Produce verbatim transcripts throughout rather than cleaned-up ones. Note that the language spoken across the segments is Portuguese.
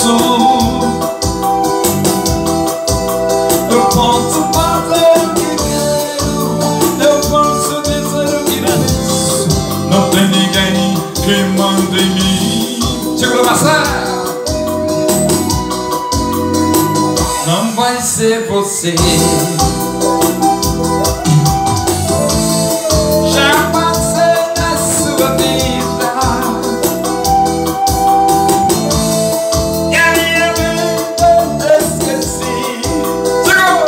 posso, eu posso fazer o que quero, eu posso dizer o que penso. Não tem ninguém que manda em mim. Segura, Marcelo. Não vai ser você. Já passei na sua vida e a minha vida eu esqueci. Chegou!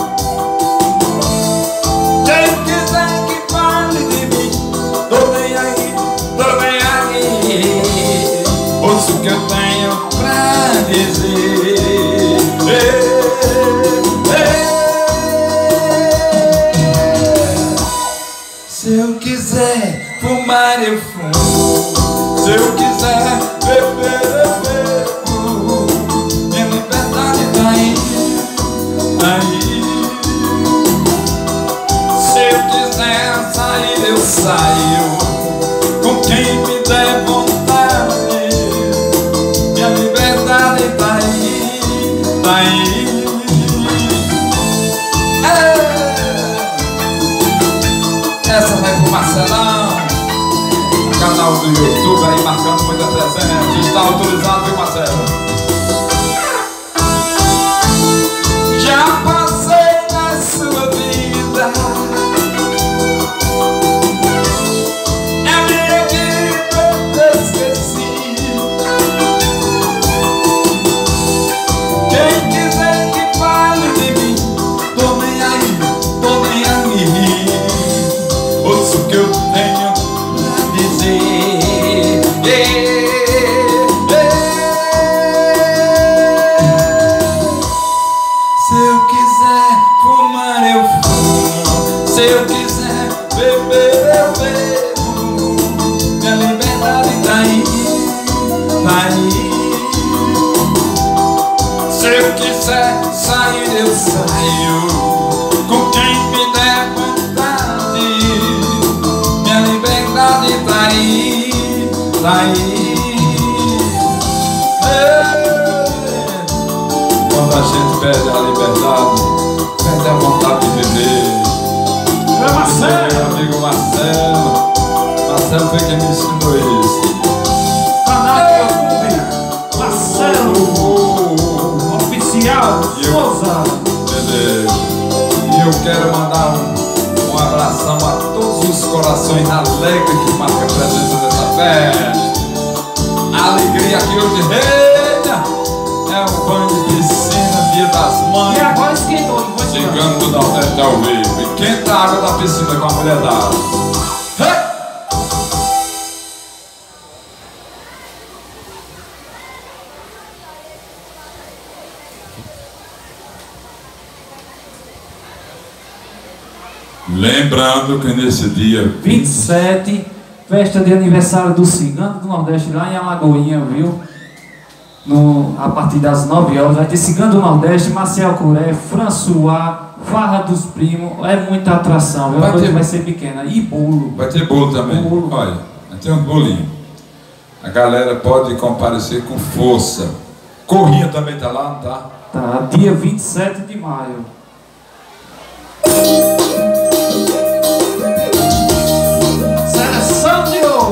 Quem quiser que fale de mim, tô bem aí, tô bem aí. Ouço o que eu tenho pra dizer. Se eu quiser fumar eu fumo, se eu quiser beber eu bebo. Minha liberdade tá aí, aí. Se eu quiser sair eu saio, com quem me der vontade. Minha liberdade tá aí, tá aí. Essa vai pro Marcelão, canal do YouTube aí marcando muita presença. Está autorizado, viu, Marcelo? Já passei na sua vida, é minha vida eu esqueci. Quem quiser que fale de mim, tô nem aí, tô nem aí. Ouço o que eu tenho pra dizer. Yeah, yeah. Se eu quiser fumar eu fumo, se eu quiser beber eu bebo. Minha liberdade tá aí, tá aí. Se eu quiser sair eu saio, com quem me der vontade. Minha liberdade tá aí, tá aí. Quando a gente perde a liberdade, perde a vontade de viver. É Marcelo, meu amigo Marcelo. Marcelo foi quem me ensinou isso. Canal do YouTube, Marcelo Oficial Souza. Beleza. E eu quero mandar um, um abração a todos os corações alegres que marcam a presença dessa festa. A alegria que hoje reina é um banho de piscina, dia das mães. E agora esquentou, não foi chegando do Nordeste ao vivo. E quenta a água da piscina com a mulher d'água. Lembrando que nesse dia vinte e sete, festa de aniversário do Cigano do Nordeste lá em Alagoinha, viu? No, a partir das nove horas vai ter Cigano do Nordeste, Marcel Curé, François, Farra dos Primos. É muita atração, viu? Vai, ter... vai ser pequena. E bolo. Vai ter bolo também. Bolo. Olha, vai ter um bolinho. A galera pode comparecer com força. Corrinha também tá lá, não tá? Tá, dia vinte e sete de maio. Seleção de ouro.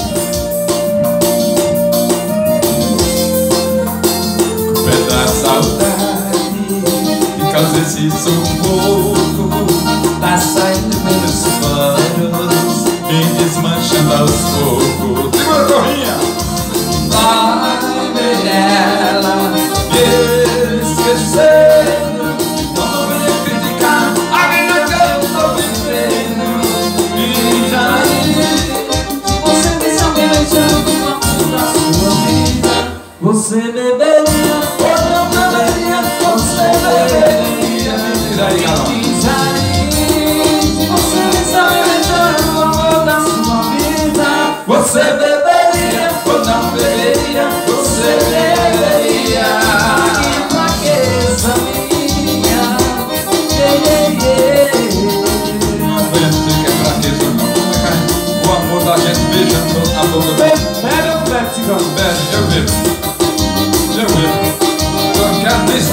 Da saudade que causa esse sufoco, tá saindo pelos poros, me desmanchando aos poucos. Segura, Corrinha! Vai ver ela me esquecendo, não venha criticar a vida que eu tô vivendo. E daí, Você me sabe beijando uma mão da sua vida. Você beberia ou não beberia? Você beberia. E daí, galera? Diz aí, você me sabe beijando uma mão da sua vida. Você beberia ou não beberia? Você beberia. Que fraqueza minha. Yeah, yeah, yeah. Não venha dizer que é fraqueza, não. O amor da gente beijando a boca. Bebe ou bebe, Cigano? Bebe, eu bebo. Eu bebo.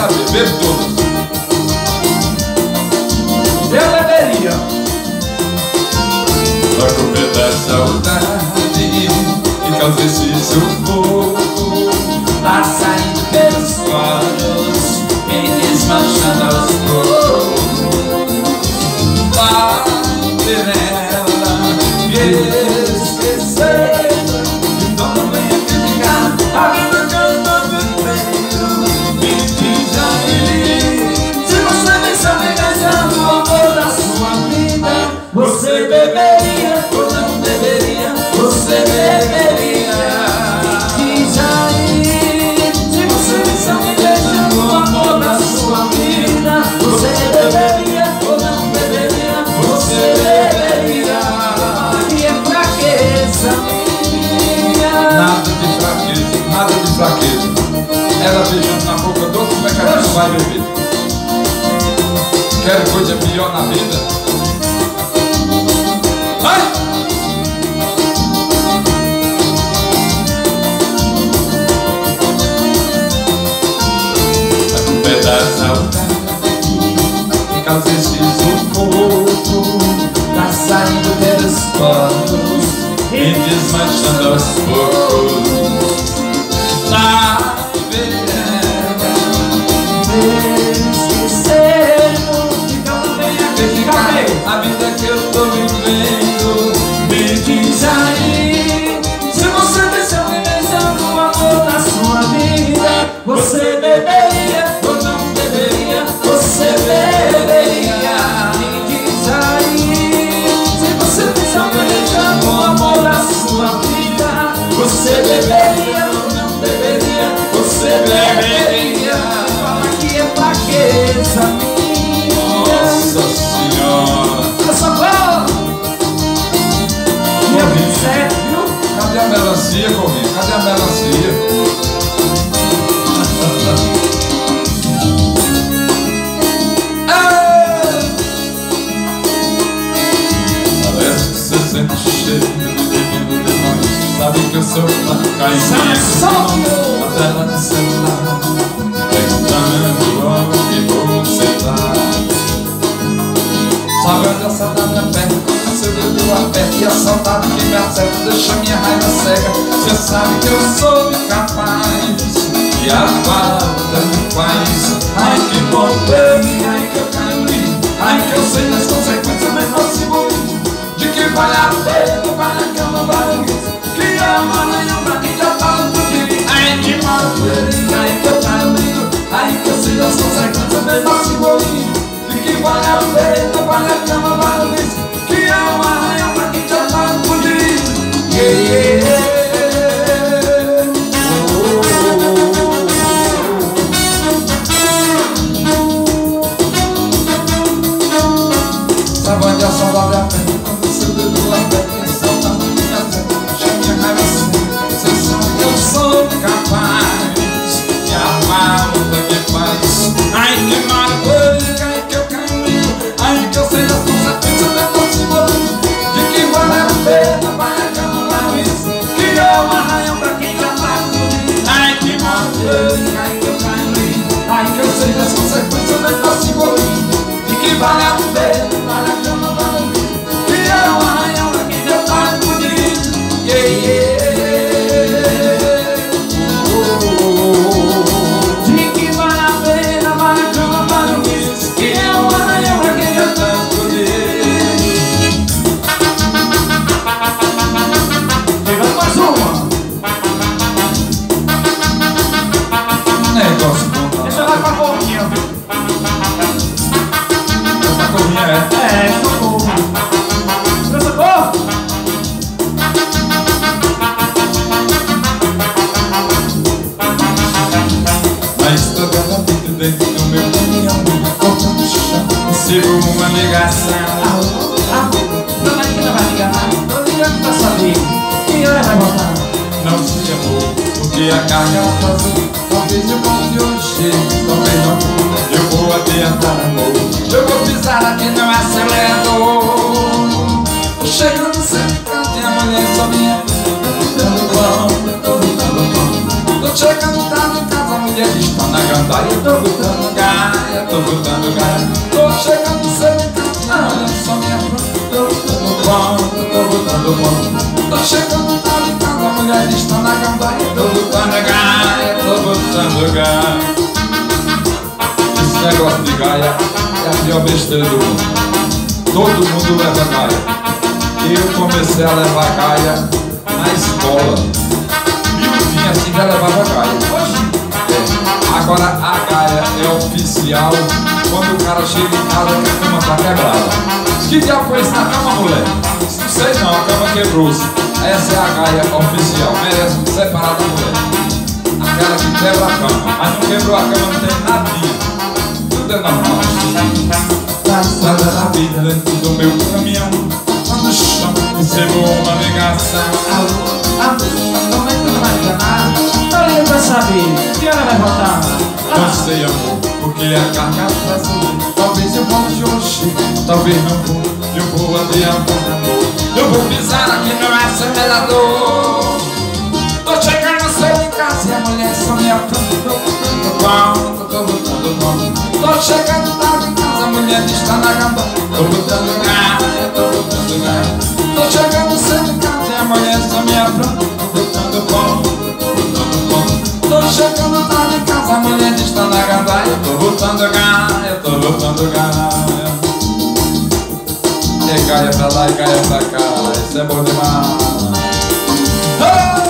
saber, bebo todas. Eu beberia. Pra completar a saudade e causa esse sufoco, Tá saindo pelos poros e desmanchando aos poucos. vai ter ela me esquecer. Então não venha criticar a vida que eu tô vivendo. Me diz aí, Se você pensar negando o amor da sua vida, você beberia ou não beberia? Você beberia. Diz aí, se você pensar negando o amor da sua vida, você beberia ou não beberia? Você beberia. Que é fraqueza minha. nada de fraqueza, nada de fraqueza. Ela beijando na boca do outro, como é que a gente não vai beber? Quer coisa pior na vida? Vai! Um pedaço da saudade que causa esse sufoco, Tá saindo pelos poros me desmanchando aos poucos. Tá esquecendo. Então não venha criticar a vida que eu tô vivendo. Me diz aí, se você pensar negando o amor da sua vida, você beberia ou não beberia? Você beberia. Me diz aí, se você pensar negando o amor da sua vida, você beberia ou não beberia? Você beberia. Fala que é fraqueza minha. Nossa Senhora! Eu só vou. Dia vinte e sete, viu? Cadê a melancia, Covinha? Cadê a melancia? Parece que você sente cheiro de menino demais. Sabe que eu sou uma caixinha na tela do celular, perguntando onde você tá. Sabe onde a saudade aperta, quando seu dedo aperta, e a saudade que me acerta deixa minha raiva cega. Você sabe que eu sou incapaz e a falta me faz. Ai que bom bem, ai que eu caio lindo, ai que eu sei das consequências, mesmo assim vou de que vale a pena, vale a cama, vale o risco, que é uma aranha pra quem já fala tudo de mim. Ai que mal bem, ai que eu caio lindo, ai que eu sei das consequências, mesmo assim vou de que vale a pena, vale a cama, vale o risco, que é uma aranha pra quem já fala tudo de mim. Yeah, yeah, yeah. Sabe onde a saudade aperta, quando seu dedo aperta, e a saudade me acerta, deixa minha raiva cega. Você sabe que eu sou capaz de amar o que me faz. Ai que maravilha, ai que eu caminho, ai que eu sei das consequências da próxima, de que vale a pena, vale a cama, vale isso, que é um arranhão pra quem já tá comigo. Ai que maravilha, ai que eu caminho, ai que eu sei das consequências da próxima, de que vale a pena, vale a cama, vale isso, que é um arranhão pra quem já tá comigo. Yeah, yeah. De que vale a pena, vale a cama, vale o risco, que é um arranhão pra quem já tá comigo. Chegando mais uma. Negócio bom. Essa vai pra corrinha, viu? Essa corrinha é. É, socorro. Meu socorro? Mas toda a vida dentro do meu caminhão, cortando o chão, recebo uma ligação. Alô, alô, dona Ina vai ligar. Tô ligando pra saber que hora vai voltar. Não se amor, porque a carga atrasou. Talvez eu volte hoje, talvez não. Eu vou adiantar amor, eu vou pisar aqui no acelerador. Tô chegando sempre e amanhã só minha dando bom, tô botando bom. Tô chegando tarde em casa, a mulher está na gandaia, eu tô botando botando pão. Tô chegando tarde em casa, a mulher está na gandaia. Tô botando gaia, tô botando gaia. Esse negócio de gaia é a pior besteira do mundo. Todo mundo leva gaia. Eu comecei a levar gaia na escola. Miudinho assim já levava gaia. É. Agora a gaia é oficial quando o cara chega em casa e a cama tá quebrada. Que diabo foi isso na cama, mulher? Não sei não, a cama quebrou-se. Essa é a gaia oficial, merece um separado da mulher. Aquela que quebra a cama, mas não quebrou a cama, não tem nadinha. Tudo é normal. Passada da vida dentro do meu caminhão, no chão recebo uma ligação. Alô, alô, como é que não vai enganar? Tô ligando pra saber, que hora vai voltar? Não sei, amor, porque a carga vai subir. Talvez eu volte hoje, talvez não vou. Eu vou adiantar, amor. Eu vou pisar aqui no acelerador. Tô chegando cedo em casa e a mulher só me aponta. Tô botando, tô botando bom. Tô chegando tarde em casa, a mulher está na gamba. Tô botando gaia, tô botando gaia. Tô chegando cedo em casa e a mulher só me apronta. Tô botando bom, tô botando bom. Tô chegando tarde em casa, a mulher está na gandaia. Tô botando gaia, tô botando gaia. E gaia pra lá e gaia pra cá, isso é bom demais. Hey!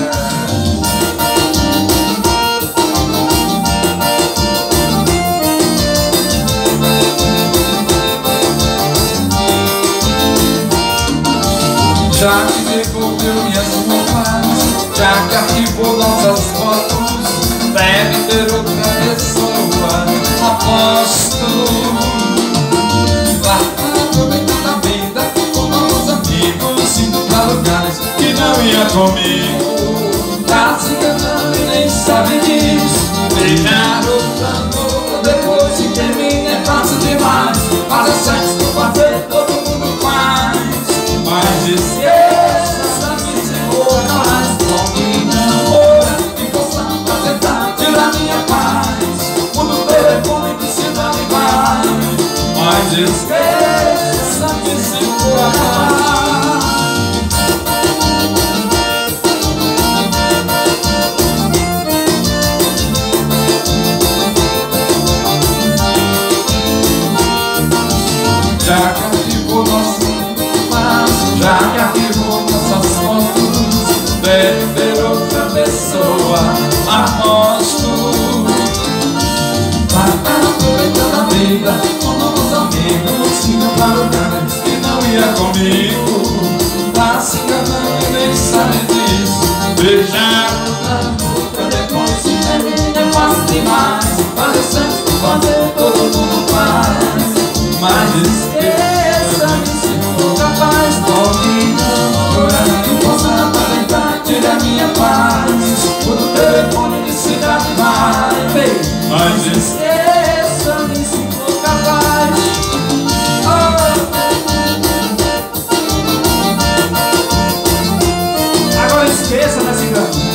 Já que devolveu minhas roupas, já que arquivou nossas fotos, deve ter outra pessoa, aposto. Lá aproveitando a vida com novos amigos, indo pra lugares que não ia comigo. Tá se enganando e nem sabe disso. Beijar outro amor depois que termina é fácil demais. Fazer sexo, fazer todo mundo faz. Mas esqueça essa misericórdia, mas como não ora e forçar pra tentar tirar minha paz. Quando o telefone precisa de mais. Mas esqueça essa misericórdia. Já que arquivou nosso passo, já que arquivou nossas fotos, deve ter outra pessoa, aposto. Vai aproveitando a vida com novos amigos, indo para lugares que não ia comigo. Tá se enganando e nem sabe disso. Beijar outra outra depois se termina é fácil demais. Fazer sexo, fazer todo mundo faz. Mas esqueça-me se for capaz. Pode não orar que possa aparentar, tira minha paz. Quando o telefone de cidade vai. Mas esqueça-me se for capaz. Oh. Agora esqueça, né, cigano?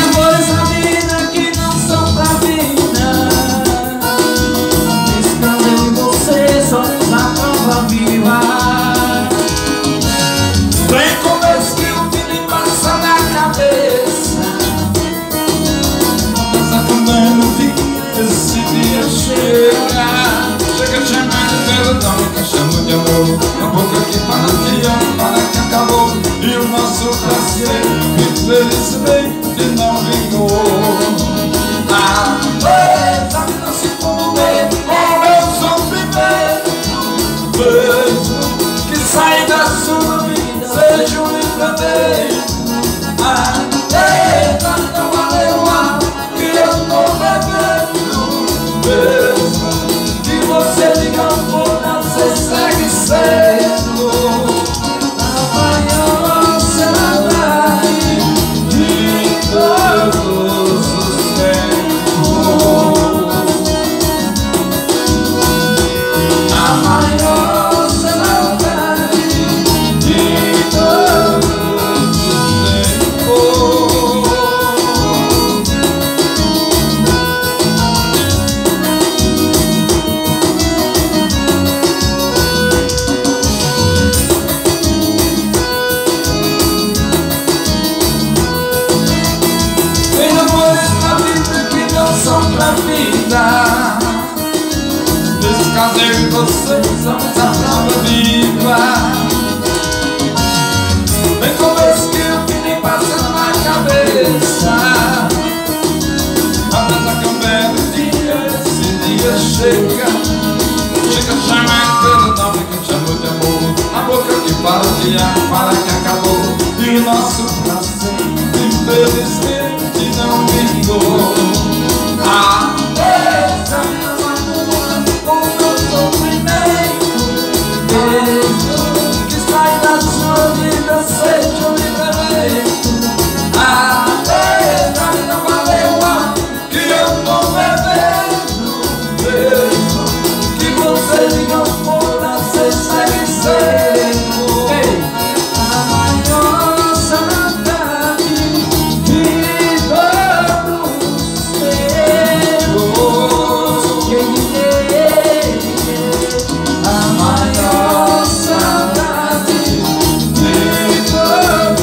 Escândalo casei e você somos a prova viva. Nem começo que eu vi nem passando na cabeça. Apenas que eu bebo dia, esse dia chega. Chega chamando pelo nome que chamou de amor. A boca que fala de amor, fala que acabou. E o nosso prazer, infelizmente, não vingou. Ah, essa minha amor, o meu sofrimento. Beijo que sai da sua vida, seja um livramento. Ah, essa não valeu a que eu tô bebendo. Beijo que você ligou fora, você segue sendo. A maior saudade de todos meus. A maior saudade de todos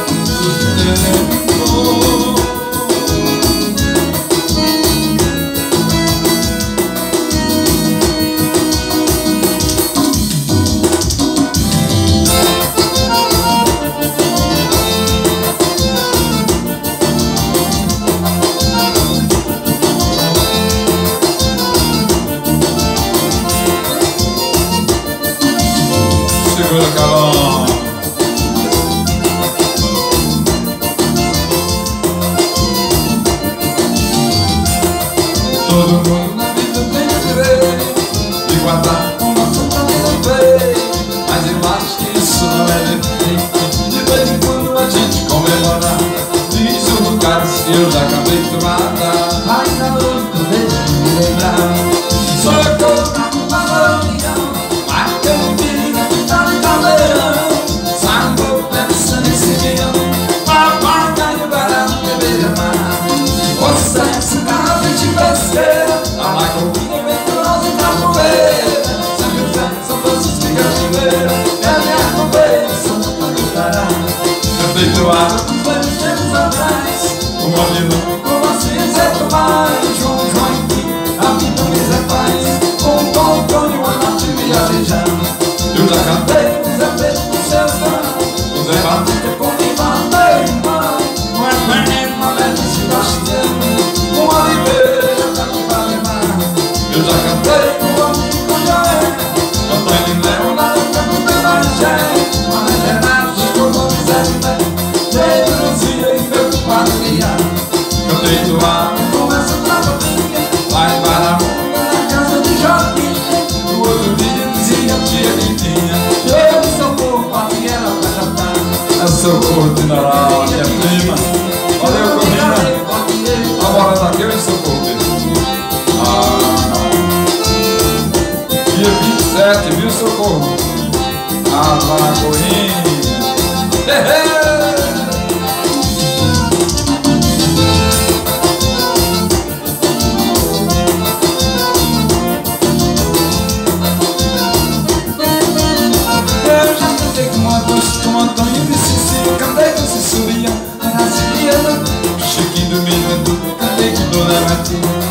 segura, Calão. Todo mundo na vida tem o direito de guardar o nosso próprio defeito, mas eu acho que isso não é defeito. De vez em quando a gente comemora. Diz o lugar que eu já acabei de matar. Ai, garoto, deixa eu me lembrar. Sou eu que eu tô com valor. Feitoado dos velhos tempos atrás, uma vida como assim é tomar. João, João aqui, a vida me faz. Com um controle, uma noite viajando. Eu já cantei, Zé Pedro do seu fã. O Zé Batista com quem matei, irmão. Um é veneno, uma leve se baixando. Um oliveira, tá com valemar. Eu já cantei com o amigo com Joé. Antônio Léo, na luta com o Belagé. Uma regenada, com o nome Zé Mé. Cantei do ar, começa pra família. Lá em Baramunda, na casa de Joaquim. No outro dia dizia tia Litinha: eu sou corpo, a ela pra cantar. É Socorro de Naral, minha prima. Valeu, Corrina. A bola daqui eu em Socorro. Ah, dia vinte e sete, viu, Socorro? Ah, Lagoinha. Com Antônio de Cecília, cantei com Cecília, Brasiliana, Chiquinho do Miranda, cantei com Dona Matilha.